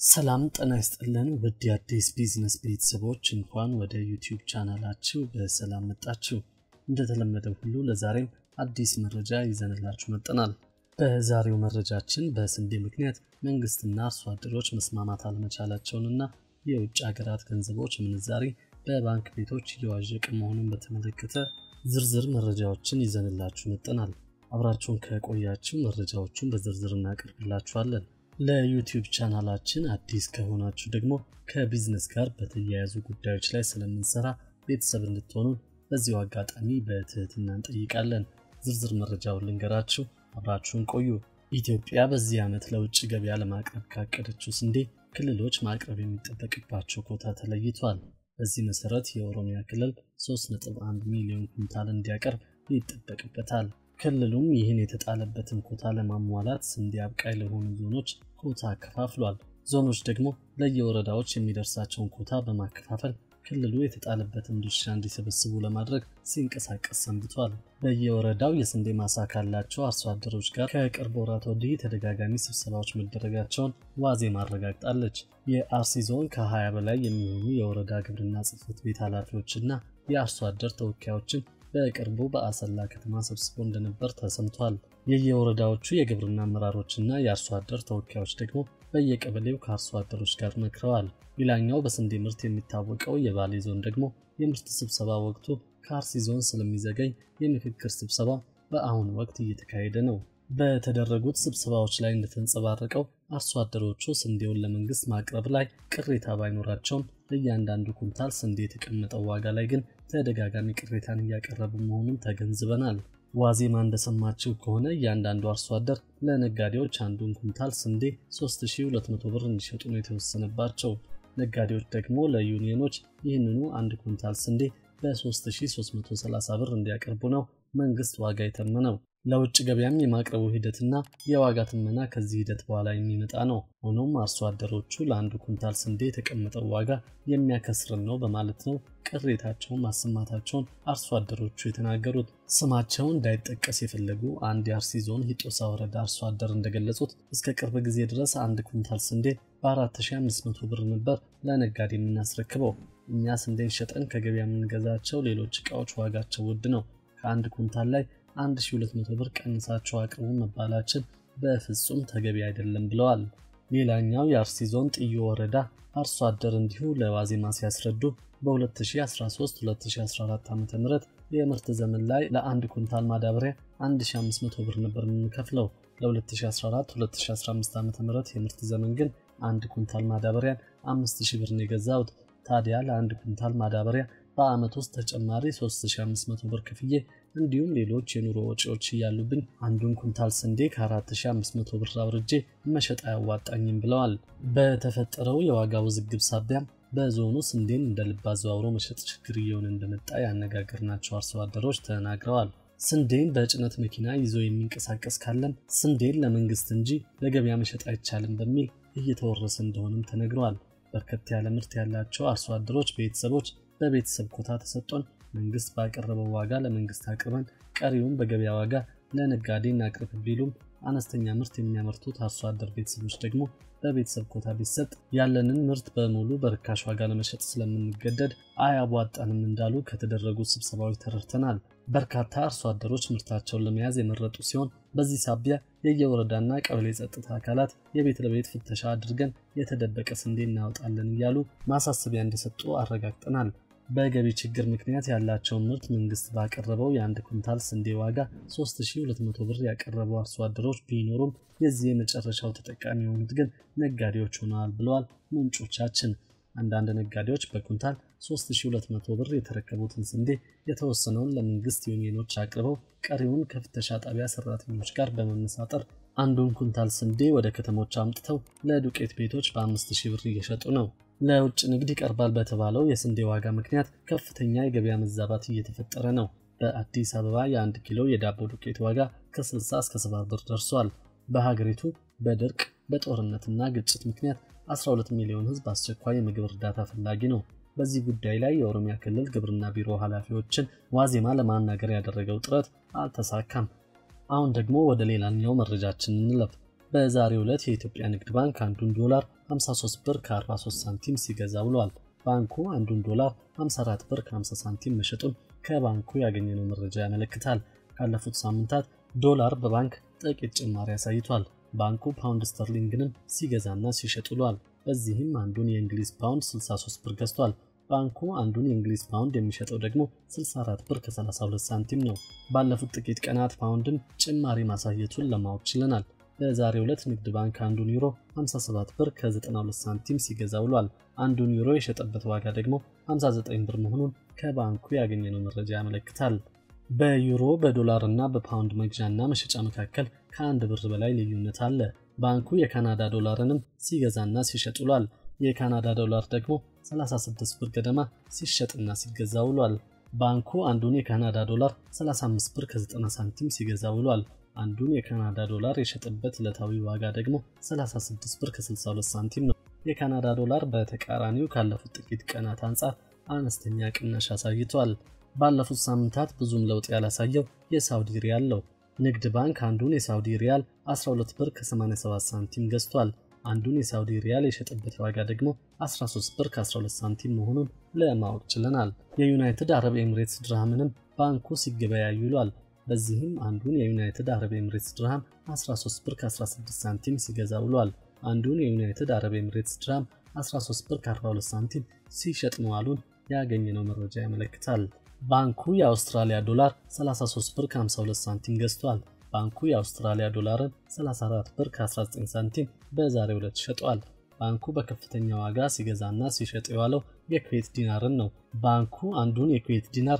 ሰላም ጤና ይስጥልን ውድ የአዲስ ቢዝነስ ቤተሰቦች እንኳን ወደ ዩቲዩብ ቻናላችሁ በሰላም መጣችሁ። እንደተለመደው ሁሉ ለዛሬም አዲስ መረጃ ይዘንላችሁ መጥተናል። በዛሬው መረጃችን በስንዴ ምክንያት መንግስትና አርሶ አደሮች መስማማት አለመቻላቸውንና የውጭ ሀገራት ገንዘቦች ምንዛሪ በባንክ ቤቶች እየዋዠቀ መሆኑን በተመለከተ ዝርዝር መረጃዎችን ይዘንላችሁ መጥተናል። አብራችሁን ከቆያችሁ መረጃዎቹን በዝርዝር እናቀርብላችኋለን። ለዩቲዩብ ቻናላችን አዲስ ከሆናችሁ ደግሞ ከቢዝነስ ጋር በተያያዙ ጉዳዮች ላይ ስለምንሰራ ቤተሰብ እንድትሆኑ በዚሁ አጋጣሚ በትህትና እንጠይቃለን። ዝርዝር መረጃውን ልንገራችሁ፣ አብራችሁን ቆዩ። ኢትዮጵያ በዚህ ዓመት ለውጭ ገበያ ለማቅረብ ካቀደችው ስንዴ ክልሎች ማቅረብ የሚጠበቅባቸው ኮታ ተለይቷል። በዚህ መሰረት የኦሮሚያ ክልል 3.1 ሚሊዮን ኩንታል እንዲያቀርብ ይጠበቅበታል። ክልሉም ይህን የተጣለበትን ኮታ ለማሟላት ስንዴ አብቃይ ለሆኑ ዞኖች ኮታ አከፋፍሏል። ዞኖች ደግሞ ለየወረዳዎች የሚደርሳቸውን ኮታ በማከፋፈል ክልሉ የተጣለበትን ድርሻ እንዲሰበስቡ ለማድረግ ሲንቀሳቀስ ሰንብቷል። በየወረዳው የስንዴ ማሳ ካላቸው አርሶ አደሮች ጋር ከቅርብ ወራት ወዲህ ተደጋጋሚ ስብሰባዎች መደረጋቸውን ዋዜማ አረጋግጣለች። የአርሲ ዞን ከ20 በላይ የሚሆኑ የወረዳ ግብርና ጽሕፈት ቤት ኃላፊዎችና የአርሶ አደር ተወካዮችን በቅርቡ በአሰላ ከተማ ሰብስቦ እንደነበር ተሰምቷል። የየወረዳዎቹ የግብርና አመራሮችና የአርሶ አደር ተወካዮች ደግሞ በየቀበሌው ከአርሶ አደሮች ጋር መክረዋል። ሌላኛው በስንዴ ምርት የሚታወቀው የባሌ ዞን ደግሞ የምርት ስብሰባ ወቅቱ ከአርሲ ዞን ስለሚዘገይ የምክክር ስብሰባ በአሁኑ ወቅት እየተካሄደ ነው። በተደረጉት ስብሰባዎች ላይ እንደተንጸባረቀው አርሶ አደሮቹ ስንዴውን ለመንግስት ማቅረብ ላይ ቅሬታ ባይኖራቸውም ለእያንዳንዱ ኩንታል ስንዴ የተቀመጠው ዋጋ ላይ ግን ተደጋጋሚ ቅሬታን እያቀረቡ መሆኑን ተገንዝበናል። ዋዜማ እንደሰማችሁ ከሆነ እያንዳንዱ አርሶ አደር ለነጋዴዎች አንዱን ኩንታል ስንዴ 3200 ብር እንዲሸጡ ነው የተወሰነባቸው። ነጋዴዎች ደግሞ ለዩኒየኖች ይህንኑ አንድ ኩንታል ስንዴ በ3330 ብር እንዲያቀርቡ ነው መንግስት ዋጋ የተመነው። ለውጭ ገበያም የማቅረቡ ሂደትና የዋጋ ትመና ከዚህ ሂደት በኋላ የሚመጣ ነው። ሆኖም አርሶ አደሮቹ ለአንድ ኩንታል ስንዴ የተቀመጠው ዋጋ የሚያከስርን ነው በማለት ነው ቅሬታቸውን ማሰማታቸውን አርሶ አደሮቹ የተናገሩት። ስማቸው እንዳይጠቀስ የፈለጉ አንድ የአርሲ ዞን ሂጦሳ ወረዳ አርሶ አደር እንደገለጹት እስከ ቅርብ ጊዜ ድረስ አንድ ኩንታል ስንዴ በ4500 ብር ነበር ለነጋዴ የምናስረክበው። እኛ ስንዴን ሸጠን ከገበያ የምንገዛቸው ሌሎች ዕቃዎች ዋጋቸው ውድ ነው። ከአንድ ኩንታል ላይ 1200 ብር ቀንሳቸው አቅርቡ መባላችን በፍጹም ተገቢ አይደለም ብለዋል። ሌላኛው የአርሲ ዞን ጥዮ ወረዳ አርሶ አደር እንዲሁ ለዋዜማ ሲያስረዱ በ2013-2014 ዓ.ም የምርት ዘመን ላይ ለአንድ ኩንታል ማዳበሪያ 1500 ብር ነበር የምንከፍለው። ለ2014-2015 ዓ.ም የምርት ዘመን ግን አንድ ኩንታል ማዳበሪያን 5000 ብር ነው የገዛሁት። ታዲያ ለአንድ ኩንታል ማዳበሪያ በአመት ውስጥ ተጨማሪ 3500 ብር ክፍዬ እንዲሁም ሌሎች የኑሮ ወጪዎች ያሉብኝ አንዱን ኩንታል ስንዴ ከ4500 ብር አውርጄ መሸጥ አያዋጣኝም ብለዋል። በተፈጠረው የዋጋ ውዝግብ ሳቢያም በዞኑ ስንዴን እንደልብ አዘዋውሮ መሸጥ ችግር እየሆነ እንደመጣ ያነጋገርናቸው አርሶ አደሮች ተናግረዋል። ስንዴን በጭነት መኪና ይዞ የሚንቀሳቀስ ካለም ስንዴን ለመንግስት እንጂ ለገበያ መሸጥ አይቻልም በሚል እየተወረሰ እንደሆነም ተነግሯል። በርከት ያለ ምርት ያላቸው አርሶ አደሮች ቤተሰቦች በቤተሰብ ኮታ ተሰጥቶን መንግስት ባቀረበው ዋጋ ለመንግስት አቅርበን ቀሪውን በገበያ ዋጋ ለነጋዴ እናቅርብ ቢሉም አነስተኛ ምርት የሚያመርቱት አርሶ አደር ቤተሰቦች ደግሞ በቤተሰብ ኮታ ቢሰጥ ያለንን ምርት በሙሉ በርካሽ ዋጋ ለመሸጥ ስለምንገደድ አያዋጣንም እንዳሉ ከተደረጉ ስብሰባዎች ተረድተናል። በርካታ አርሶ አደሮች ምርታቸውን ለመያዝ የመረጡ ሲሆን በዚህ ሳቢያ የየወረዳና ቀበሌ ጸጥታ አካላት የቤት ለቤት ፍተሻ አድርገን የተደበቀ ስንዴ እናወጣለን እያሉ ማሳሰቢያ እንደሰጡ አረጋግጠናል። በገቢ ችግር ምክንያት ያላቸውን ምርት መንግስት ባቀረበው የአንድ ኩንታል ስንዴ ዋጋ 3200 ብር ያቀረቡ አርሶ አደሮች ቢኖሩም የዚህ የመጨረሻው ተጠቃሚ የሆኑት ግን ነጋዴዎች ሆነዋል ብለዋል ምንጮቻችን። አንዳንድ ነጋዴዎች በኩንታል 3200 ብር የተረከቡትን ስንዴ የተወሰነውን ለመንግስት ዩኒየኖች አቅርበው ቀሪውን ከፍተሻ ጣቢያ ሰራተኞች ጋር በመመሳጠር አንዱን ኩንታል ስንዴ ወደ ከተሞች አምጥተው ለዱቄት ቤቶች በ5000 ብር እየሸጡ ነው። ለውጭ ንግድ ይቀርባል በተባለው የስንዴ ዋጋ ምክንያት ከፍተኛ የገበያ መዛባት እየተፈጠረ ነው። በአዲስ አበባ የ1 ኪሎ የዳቦ ዱቄት ዋጋ ከ60 እስከ 70 ብር ደርሷል። በሀገሪቱ በድርቅ በጦርነትና ግጭት ምክንያት 12 ሚሊዮን ህዝብ አስቸኳይ የምግብ እርዳታ ፈላጊ ነው። በዚህ ጉዳይ ላይ የኦሮሚያ ክልል ግብርና ቢሮ ኃላፊዎችን ዋዜማ ለማናገር ያደረገው ጥረት አልተሳካም። አሁን ደግሞ ወደ ሌላኛው መረጃችን እንለፍ። በዛሬው ዕለት የኢትዮጵያ ንግድ ባንክ አንዱን ዶላር 53 ብር ከ43 ሳንቲም ሲገዛ ውሏል። ባንኩ አንዱን ዶላር 54 ብር ከ50 ሳንቲም መሸጡን ከባንኩ ያገኘነው መረጃ ያመለክታል። ካለፉት ሳምንታት ዶላር በባንክ ጥቂት ጭማሪ አሳይቷል። ባንኩ ፓውንድ ስተርሊንግንም ሲገዛና ሲሸጥ ውሏል። በዚህም አንዱን የእንግሊዝ ፓውንድ 63 ብር ገዝቷል። ባንኩ አንዱን የእንግሊዝ ፓውንድ የሚሸጠው ደግሞ 64 ብር ከ32 ሳንቲም ነው። ባለፉት ጥቂት ቀናት ፓውንድም ጭማሪ ማሳየቱን ለማወቅ ችለናል። በዛሬው ዕለት ንግድ ባንክ አንዱን ዩሮ 57 ብር ከ92 ሳንቲም ሲገዛ ውሏል። አንዱን ዩሮ የሸጠበት ዋጋ ደግሞ 59 ብር መሆኑን ከባንኩ ያገኘነው መረጃ ያመለክታል። በዩሮ በዶላር እና በፓውንድ መግዣና መሸጫ መካከል ከአንድ ብር በላይ ልዩነት አለ። ባንኩ የካናዳ ዶላርንም ሲገዛና ሲሸጥ ውሏል። የካናዳ ዶላር ደግሞ 36 ብር ገደማ ሲሸጥና ሲገዛ ውሏል። ባንኩ አንዱን የካናዳ ዶላር 35 ብር ከ90 ሳንቲም ሲገዛ ውሏል። አንዱን የካናዳ ዶላር የሸጠበት ዕለታዊ ዋጋ ደግሞ 36 ብር ከ62 ሳንቲም ነው። የካናዳ ዶላር በተቃራኒው ካለፉት ጥቂት ቀናት አንጻር አነስተኛ ቅናሽ አሳይቷል። ባለፉት ሳምንታት ብዙም ለውጥ ያላሳየው የሳውዲ ሪያል ነው። ንግድ ባንክ አንዱን የሳውዲ ሪያል 12 ብር ከ87 ሳንቲም ገዝቷል። አንዱን የሳውዲ ሪያል የሸጠበት ዋጋ ደግሞ 13 ብር ከ12 ሳንቲም መሆኑን ለማወቅ ችለናል። የዩናይትድ አረብ ኤሚሬትስ ድርሃምንም ባንኩ ሲገበያይ ውሏል። በዚህም አንዱን የዩናይትድ አረብ ኤሚሬትስ ድርሃም 13 ብር ከ16 ሳንቲም ሲገዛ ውሏል። አንዱን የዩናይትድ አረብ ኤሚሬትስ ድርሃም 13 ብር ከ42 ሳንቲም ሲሸጥ መዋሉን ያገኘነው መረጃ ያመለክታል። ባንኩ የአውስትራሊያ ዶላር 33 ብር ከ52 ሳንቲም ገዝቷል። ባንኩ የአውስትራሊያ ዶላርን 34 ብር ከ19 ሳንቲም በዛሬው ዕለት ሸጧል። ባንኩ በከፍተኛ ዋጋ ሲገዛና ሲሸጥ የዋለው የኩዌት ዲናርን ነው። ባንኩ አንዱን የኩዌት ዲናር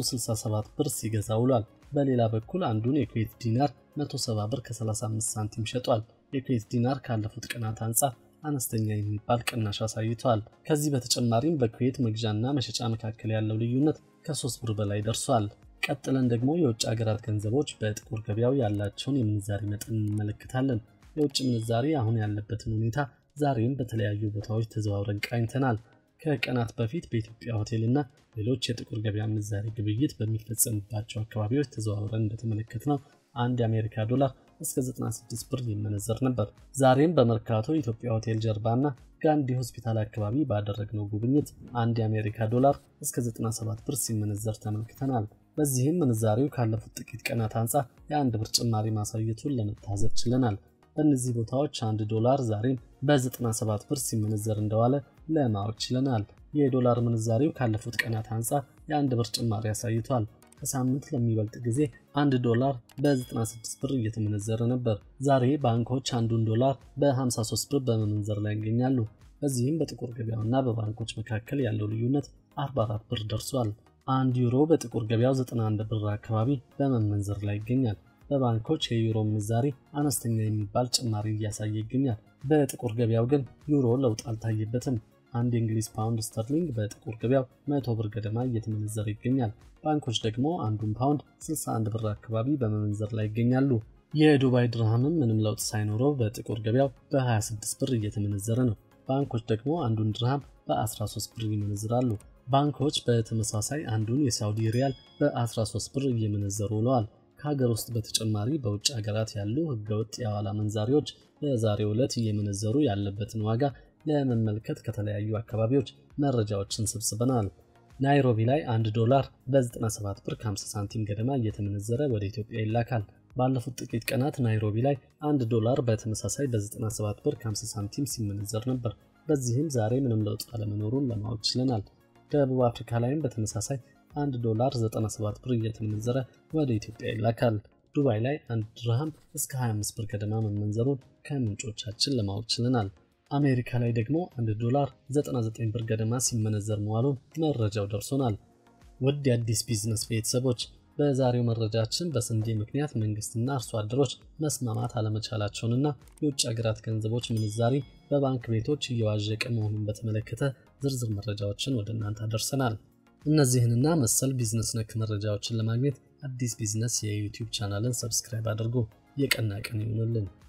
167 ብር ሲገዛ ውሏል። በሌላ በኩል አንዱን የኩዌት ዲናር 170 ብር ከ35 ሳንቲም ሸጧል። የኩዌት ዲናር ካለፉት ቀናት አንጻር አነስተኛ የሚባል ቅናሽ አሳይቷል። ከዚህ በተጨማሪም በኩዌት መግዣና መሸጫ መካከል ያለው ልዩነት ከ3 ብር በላይ ደርሷል። ቀጥለን ደግሞ የውጭ ሀገራት ገንዘቦች በጥቁር ገበያው ያላቸውን የምንዛሪ መጠን እንመለከታለን። የውጭ ምንዛሪ አሁን ያለበትን ሁኔታ ዛሬም በተለያዩ ቦታዎች ተዘዋውረን ቃኝተናል። ከቀናት በፊት በኢትዮጵያ ሆቴልና ሌሎች የጥቁር ገበያ ምንዛሪ ግብይት በሚፈጸምባቸው አካባቢዎች ተዘዋውረን እንደተመለከትነው አንድ የአሜሪካ ዶላር እስከ 96 ብር ይመነዘር ነበር። ዛሬም በመርካቶ ኢትዮጵያ ሆቴል ጀርባና ጋንዲ ሆስፒታል አካባቢ ባደረግነው ጉብኝት አንድ የአሜሪካ ዶላር እስከ 97 ብር ሲመነዘር ተመልክተናል። በዚህም ምንዛሪው ካለፉት ጥቂት ቀናት አንጻር የአንድ ብር ጭማሪ ማሳየቱን ለመታዘብ ችለናል። በእነዚህ ቦታዎች አንድ ዶላር ዛሬም በ97 ብር ሲመነዘር እንደዋለ ለማወቅ ችለናል። የዶላር ምንዛሪው ካለፉት ቀናት አንጻር የአንድ ብር ጭማሪ አሳይቷል። ከሳምንት ለሚበልጥ ጊዜ አንድ ዶላር በ96 ብር እየተመነዘረ ነበር። ዛሬ ባንኮች አንዱን ዶላር በ53 ብር በመመንዘር ላይ ይገኛሉ። በዚህም በጥቁር ገበያውና በባንኮች መካከል ያለው ልዩነት 44 ብር ደርሷል። አንድ ዩሮ በጥቁር ገበያው 91 ብር አካባቢ በመመንዘር ላይ ይገኛል። በባንኮች የዩሮ ምንዛሪ አነስተኛ የሚባል ጭማሪ እያሳየ ይገኛል። በጥቁር ገበያው ግን ዩሮ ለውጥ አልታየበትም። አንድ የእንግሊዝ ፓውንድ ስተርሊንግ በጥቁር ገበያው 100 ብር ገደማ እየተመነዘረ ይገኛል። ባንኮች ደግሞ አንዱን ፓውንድ 61 ብር አካባቢ በመመንዘር ላይ ይገኛሉ። የዱባይ ድርሃምም ምንም ለውጥ ሳይኖረው በጥቁር ገበያው በ26 ብር እየተመነዘረ ነው። ባንኮች ደግሞ አንዱን ድርሃም በ13 ብር ይመነዝራሉ። ባንኮች በተመሳሳይ አንዱን የሳውዲ ሪያል በ13 ብር እየመነዘሩ ውለዋል። ከሀገር ውስጥ በተጨማሪ በውጭ ሀገራት ያሉ ህገወጥ የሐዋላ መንዛሪዎች በዛሬው ዕለት እየመነዘሩ ያለበትን ዋጋ ለመመልከት ከተለያዩ አካባቢዎች መረጃዎችን ሰብስበናል። ናይሮቢ ላይ 1 ዶላር በ97 ብር ከ50 ሳንቲም ገደማ እየተመነዘረ ወደ ኢትዮጵያ ይላካል። ባለፉት ጥቂት ቀናት ናይሮቢ ላይ 1 ዶላር በተመሳሳይ በ97 ብር ከ50 ሳንቲም ሲመነዘር ነበር። በዚህም ዛሬ ምንም ለውጥ አለመኖሩን ለማወቅ ችለናል። ደቡብ አፍሪካ ላይም በተመሳሳይ 1 ዶላር 97 ብር እየተመነዘረ ወደ ኢትዮጵያ ይላካል። ዱባይ ላይ 1 ድርሃም እስከ 25 ብር ገደማ መመንዘሩን ከምንጮቻችን ለማወቅ ችለናል። አሜሪካ ላይ ደግሞ 1 ዶላር 99 ብር ገደማ ሲመነዘር መዋሉን መረጃው ደርሶናል። ውድ የአዲስ ቢዝነስ ቤተሰቦች በዛሬው መረጃችን በስንዴ ምክንያት መንግስትና አርሶ አደሮች መስማማት አለመቻላቸውንና የውጭ ሀገራት ገንዘቦች ምንዛሪ በባንክ ቤቶች እየዋዠቀ መሆኑን በተመለከተ ዝርዝር መረጃዎችን ወደ እናንተ አደርሰናል። እነዚህንና መሰል ቢዝነስ ነክ መረጃዎችን ለማግኘት አዲስ ቢዝነስ የዩቲዩብ ቻናልን ሰብስክራይብ አድርጉ። የቀና ቀን ይሁንልን።